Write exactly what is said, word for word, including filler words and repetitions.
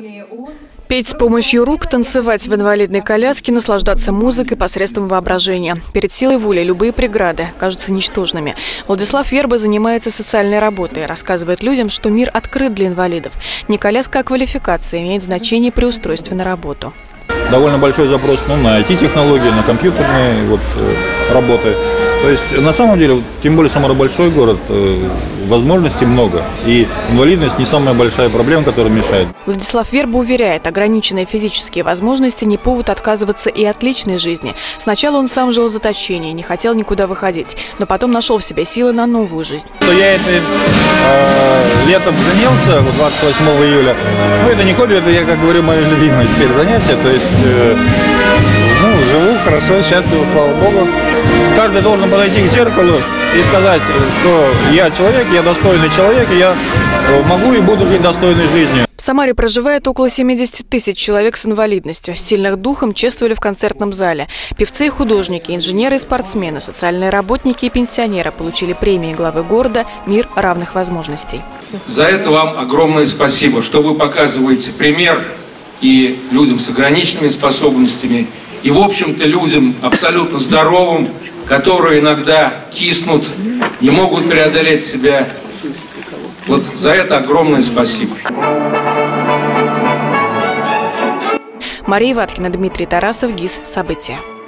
Петь с помощью рук, танцевать в инвалидной коляске, наслаждаться музыкой посредством воображения. Перед силой воли любые преграды кажутся ничтожными. Владислав Верба занимается социальной работой, рассказывает людям, что мир открыт для инвалидов. Не коляска, а квалификация имеет значение при устройстве на работу. Довольно большой запрос ну, на ай ти-технологии, на компьютерные вот, э, работы. То есть, на самом деле, тем более Самара большой город, э, возможностей много. И инвалидность не самая большая проблема, которая мешает. Владислав Верба уверяет, ограниченные физические возможности не повод отказываться и от личной жизни. Сначала он сам жил в заточении, не хотел никуда выходить, но потом нашел в себе силы на новую жизнь. Я это, э, летом женился, двадцать восьмого июля. Ну, это не хобби, это, я, как говорю, мое любимое теперь занятие. То есть, э, ну, живу хорошо, счастливо, слава Богу. Каждый должен подойти к зеркалу и сказать, что я человек, я достойный человек, и я могу и буду жить достойной жизнью. В Самаре проживает около семидесяти тысяч человек с инвалидностью. Сильных духом чествовали в концертном зале. Певцы и художники, инженеры и спортсмены, социальные работники и пенсионеры получили премии главы города «Мир равных возможностей». За это вам огромное спасибо, что вы показываете пример и людям с ограниченными способностями, и, в общем-то, людям абсолютно здоровым, которые иногда киснут, не могут преодолеть себя. Вот за это огромное спасибо. Мария Ваткина, Дмитрий Тарасов, ГИС. События.